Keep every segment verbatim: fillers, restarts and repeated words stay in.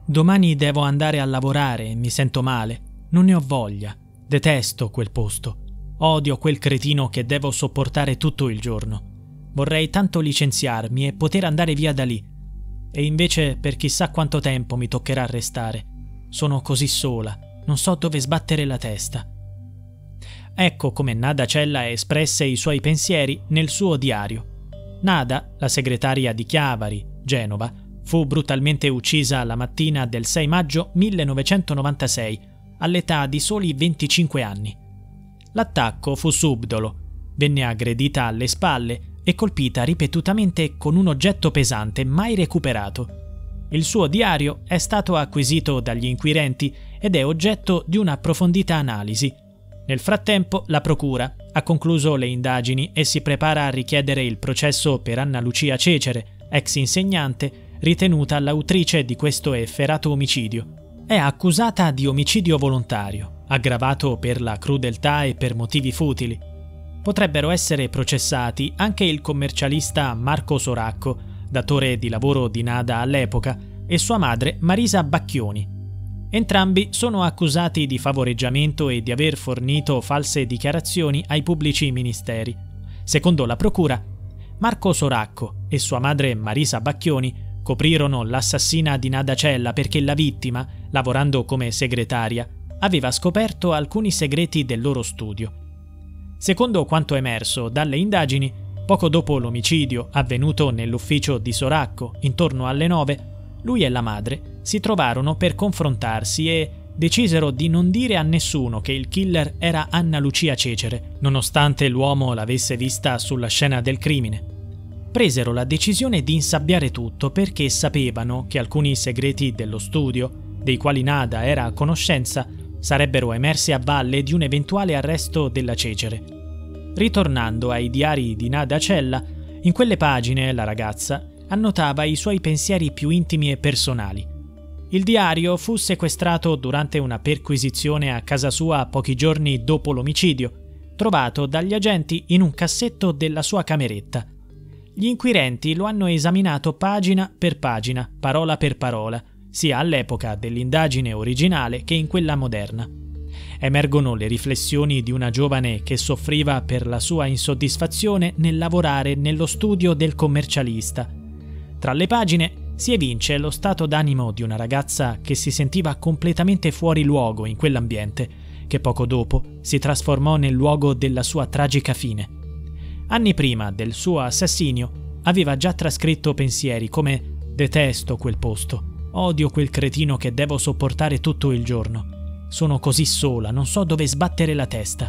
Domani devo andare a lavorare e mi sento male. Non ne ho voglia. Detesto quel posto. Odio quel cretino che devo sopportare tutto il giorno. Vorrei tanto licenziarmi e poter andare via da lì. E invece per chissà quanto tempo mi toccherà restare. Sono così sola, non so dove sbattere la testa. Ecco come Nada Cella espresse i suoi pensieri nel suo diario. Nada, la segretaria di Chiavari, Genova, fu brutalmente uccisa la mattina del sei maggio millenovecentonovantasei, all'età di soli venticinque anni. L'attacco fu subdolo, venne aggredita alle spalle e colpita ripetutamente con un oggetto pesante mai recuperato. Il suo diario è stato acquisito dagli inquirenti ed è oggetto di un'approfondita analisi. Nel frattempo la procura ha concluso le indagini e si prepara a richiedere il processo per Anna Lucia Cecere, ex insegnante, ritenuta l'autrice di questo efferato omicidio. È accusata di omicidio volontario, aggravato per la crudeltà e per motivi futili. Potrebbero essere processati anche il commercialista Marco Soracco, datore di lavoro di Nada all'epoca, e sua madre Marisa Bacchioni. Entrambi sono accusati di favoreggiamento e di aver fornito false dichiarazioni ai pubblici ministeri. Secondo la procura, Marco Soracco e sua madre Marisa Bacchioni coprirono l'assassina di Nada Cella perché la vittima, lavorando come segretaria, aveva scoperto alcuni segreti del loro studio. Secondo quanto emerso dalle indagini, poco dopo l'omicidio avvenuto nell'ufficio di Soracco, intorno alle nove, lui e la madre si trovarono per confrontarsi e decisero di non dire a nessuno che il killer era Anna Lucia Cecere, nonostante l'uomo l'avesse vista sulla scena del crimine. Presero la decisione di insabbiare tutto perché sapevano che alcuni segreti dello studio, dei quali Nada era a conoscenza, sarebbero emersi a valle di un eventuale arresto della Cecere. Ritornando ai diari di Nada Cella, in quelle pagine la ragazza annotava i suoi pensieri più intimi e personali. Il diario fu sequestrato durante una perquisizione a casa sua pochi giorni dopo l'omicidio, trovato dagli agenti in un cassetto della sua cameretta. Gli inquirenti lo hanno esaminato pagina per pagina, parola per parola, sia all'epoca dell'indagine originale che in quella moderna. Emergono le riflessioni di una giovane che soffriva per la sua insoddisfazione nel lavorare nello studio del commercialista. Tra le pagine si evince lo stato d'animo di una ragazza che si sentiva completamente fuori luogo in quell'ambiente, che poco dopo si trasformò nel luogo della sua tragica fine. Anni prima del suo assassinio aveva già trascritto pensieri come «Detesto quel posto, odio quel cretino che devo sopportare tutto il giorno. Sono così sola, non so dove sbattere la testa».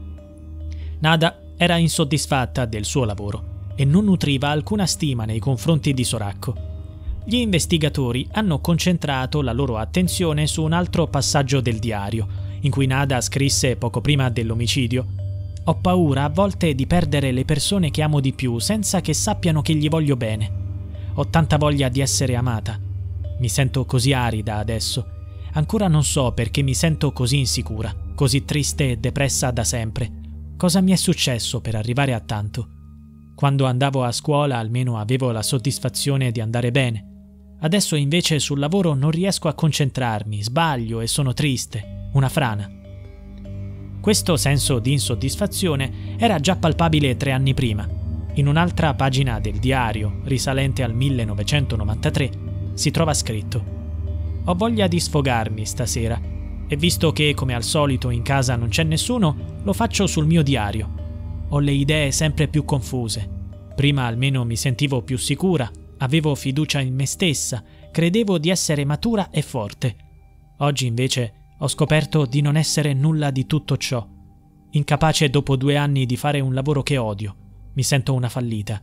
Nada era insoddisfatta del suo lavoro e non nutriva alcuna stima nei confronti di Soracco. Gli investigatori hanno concentrato la loro attenzione su un altro passaggio del diario, in cui Nada scrisse poco prima dell'omicidio: «Ho paura a volte di perdere le persone che amo di più senza che sappiano che gli voglio bene. Ho tanta voglia di essere amata. Mi sento così arida adesso. Ancora non so perché mi sento così insicura, così triste e depressa da sempre. Cosa mi è successo per arrivare a tanto? Quando andavo a scuola almeno avevo la soddisfazione di andare bene. Adesso invece sul lavoro non riesco a concentrarmi, sbaglio e sono triste, una frana». Questo senso di insoddisfazione era già palpabile tre anni prima. In un'altra pagina del diario, risalente al millenovecentonovantatré, si trova scritto: «Ho voglia di sfogarmi stasera e visto che, come al solito, in casa non c'è nessuno, lo faccio sul mio diario. Ho le idee sempre più confuse. Prima almeno mi sentivo più sicura, avevo fiducia in me stessa, credevo di essere matura e forte. Oggi invece ho scoperto di non essere nulla di tutto ciò. Incapace dopo due anni di fare un lavoro che odio, mi sento una fallita».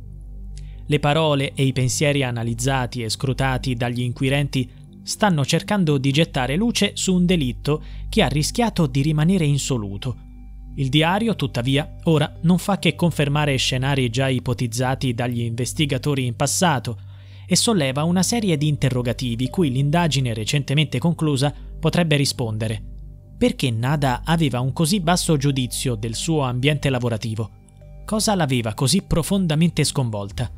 Le parole e i pensieri analizzati e scrutati dagli inquirenti stanno cercando di gettare luce su un delitto che ha rischiato di rimanere insoluto. Il diario, tuttavia, ora non fa che confermare scenari già ipotizzati dagli investigatori in passato e solleva una serie di interrogativi cui l'indagine recentemente conclusa potrebbe rispondere. Perché Nada aveva un così basso giudizio del suo ambiente lavorativo? Cosa l'aveva così profondamente sconvolta?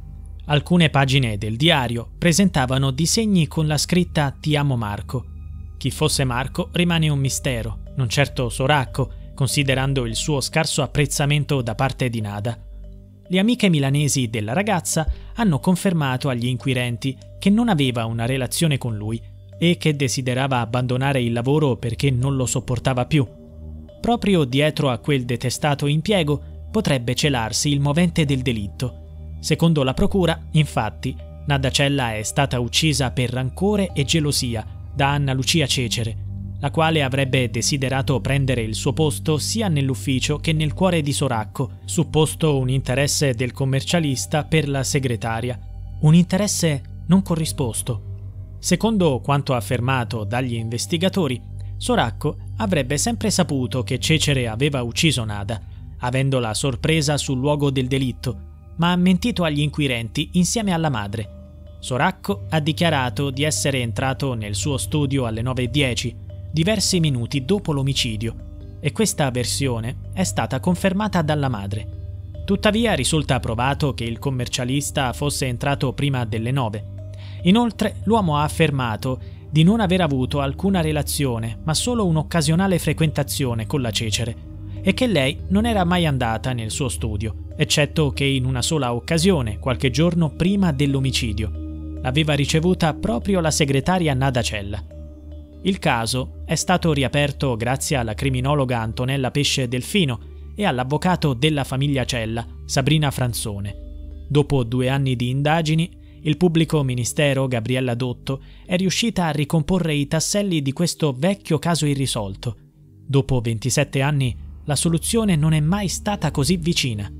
Alcune pagine del diario presentavano disegni con la scritta "Ti amo Marco". Chi fosse Marco rimane un mistero, non certo Soracco, considerando il suo scarso apprezzamento da parte di Nada. Le amiche milanesi della ragazza hanno confermato agli inquirenti che non aveva una relazione con lui e che desiderava abbandonare il lavoro perché non lo sopportava più. Proprio dietro a quel detestato impiego potrebbe celarsi il movente del delitto. Secondo la procura, infatti, Nada Cella è stata uccisa per rancore e gelosia da Anna Lucia Cecere, la quale avrebbe desiderato prendere il suo posto sia nell'ufficio che nel cuore di Soracco, supposto un interesse del commercialista per la segretaria. Un interesse non corrisposto. Secondo quanto affermato dagli investigatori, Soracco avrebbe sempre saputo che Cecere aveva ucciso Nada, avendola sorpresa sul luogo del delitto, ma ha mentito agli inquirenti insieme alla madre. Soracco ha dichiarato di essere entrato nel suo studio alle nove e dieci, diversi minuti dopo l'omicidio, e questa versione è stata confermata dalla madre. Tuttavia risulta provato che il commercialista fosse entrato prima delle nove. Inoltre l'uomo ha affermato di non aver avuto alcuna relazione, ma solo un'occasionale frequentazione con la Cecere, e che lei non era mai andata nel suo studio, eccetto che in una sola occasione, qualche giorno prima dell'omicidio. L'aveva ricevuta proprio la segretaria Nada Cella. Il caso è stato riaperto grazie alla criminologa Antonella Pesce Delfino e all'avvocato della famiglia Cella, Sabrina Franzone. Dopo due anni di indagini, il pubblico ministero Gabriella Dotto è riuscita a ricomporre i tasselli di questo vecchio caso irrisolto. Dopo ventisette anni, la soluzione non è mai stata così vicina.